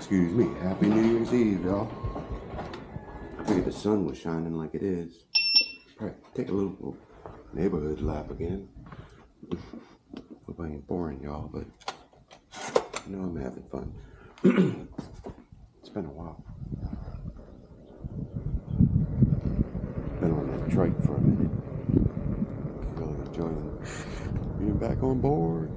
Excuse me. Happy New Year's Eve, y'all. I figured the sun was shining like it is. All right, take a little neighborhood lap again. Hope I ain't boring y'all, but you know I'm having fun. It's been a while. Been on that trike for a minute. Really enjoying being back on board.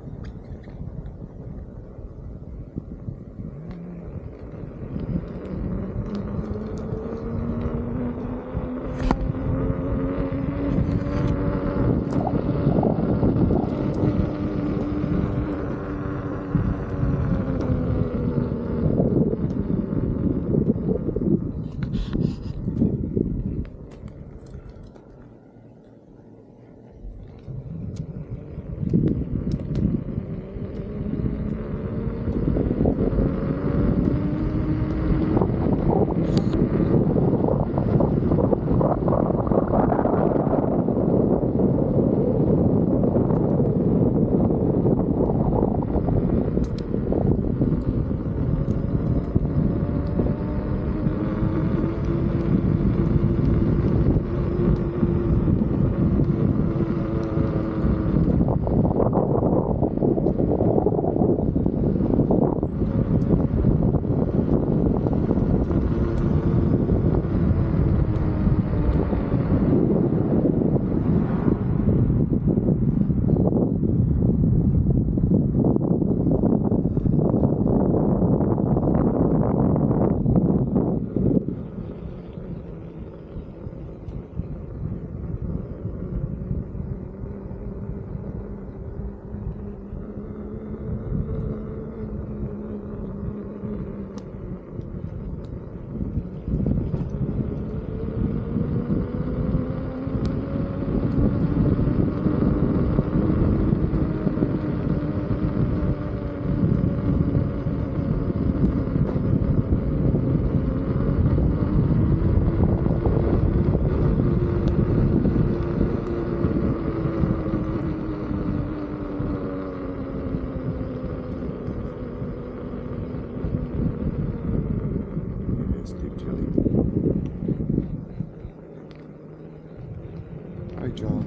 Alright, y'all.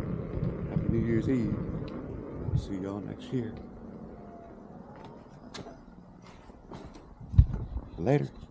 Happy New Year's Eve. I'll see y'all next year. Later.